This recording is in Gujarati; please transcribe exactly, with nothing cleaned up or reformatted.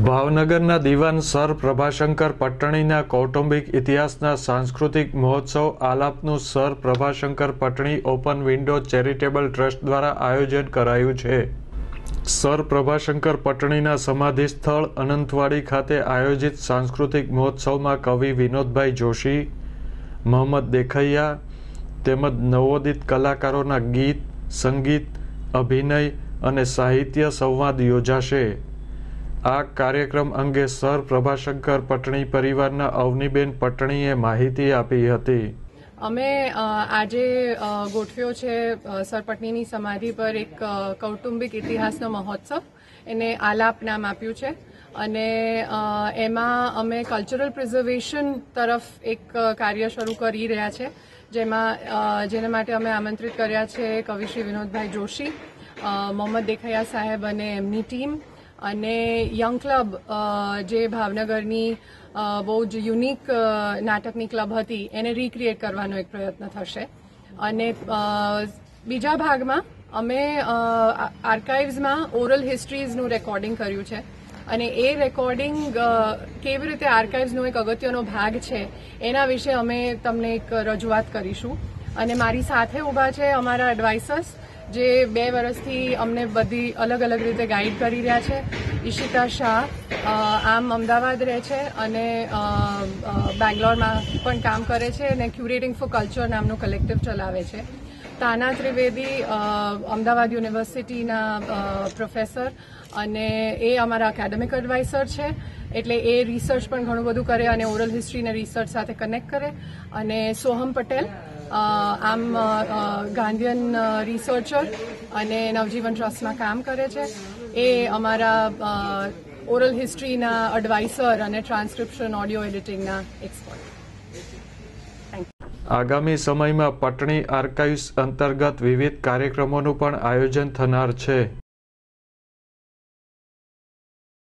ભાવનગરના દીવાન સર પ્રભાશંકર પટ્ટણીના કૌટુંબિક ઇતિહાસના સાંસ્કૃતિક મહોત્સવ આલાપનું sir Prabhashankar Pattani open window charitable trust દ્વારા આયોજન કરાયું છે। સર પ્રભાશંકર પટ્ટણીના સમાધિ સ્થળ અનંતવાડી ખાતે આયોજિત સાંસ્કૃતિક મહોત્સવમાં કવિ વિનોદભાઈ જોશી, મોહમ્મદ દેખૈયા તેમજ નવોદિત કલાકારોના ગીત, સંગીત, અભિનય અને સાહિત્ય સંવાદ યોજાશે। આ કાર્યક્રમ અંગે સર પ્રભાશંકર પટ્ટણી પરિવારના અવનીબેન પટ્ટણીએ માહિતી આપી હતી। અમે આજે ગોઠવ્યો છે સર પટ્ટણીની સમાધિ પર એક કૌટુંબિક ઇતિહાસનો મહોત્સવ, એને આલાપ નામ આપ્યું છે અને એમાં અમે કલ્ચરલ પ્રિઝર્વેશન તરફ એક કાર્ય શરૂ કરી રહ્યા છે, જેમાં જેના માટે અમે આમંત્રિત કર્યા છે કવિ શ્રી વિનોદભાઈ જોશી, મોહમ્મદ દેખૈયા સાહેબ અને એમની ટીમ અને યંગ ક્લબ જે ભાવનગરની બહુ જ યુનિક નાટકની ક્લબ હતી એને રીક્રિએટ કરવાનો એક પ્રયત્ન થશે। અને બીજા ભાગમાં અમે આર્કાઇવ્સમાં ઓરલ હિસ્ટ્રીઝનું રેકોર્ડિંગ કર્યું છે અને એ રેકોર્ડિંગ કેવી રીતે આર્કાઇવ્સનો એક અગત્યનો ભાગ છે એના વિશે અમે તમને એક રજૂઆત કરીશું। અને મારી સાથે ઊભા છે અમારા એડવાઇસર્સ જે બે વર્ષથી અમને બધી અલગ અલગ રીતે ગાઈડ કરી રહ્યા છે। ઈશિતા શાહ આમ અમદાવાદ રહે છે અને બેંગ્લોરમાં પણ કામ કરે છે અને ક્યુરેટિંગ ફોર કલ્ચર નામનું કલેક્ટિવ ચલાવે છે। તાના ત્રિવેદી અમદાવાદ યુનિવર્સિટીના પ્રોફેસર અને એ અમારા એકેડેમિક એડવાઇસર છે, એટલે એ રિસર્ચ પણ ઘણું બધું કરે અને ઓરલ હિસ્ટ્રીને રિસર્ચ સાથે કનેક્ટ કરે। અને સોહમ પટેલ આમ ગાંધીયન રિસર્ચર અને નવજીવન ટ્રસ્ટમાં કામ કરે છે, એ અમારા ઓરલ હિસ્ટ્રીના એડવાઇસર અને ટ્રાન્સક્રિપ્શન ઓડિયો એડિટિંગના એક્સપર્ટ। આગામી સમયમાં પટ્ટણી આર્કાઇવ્સ અંતર્ગત વિવિધ કાર્યક્રમોનું પણ આયોજન થનાર છે।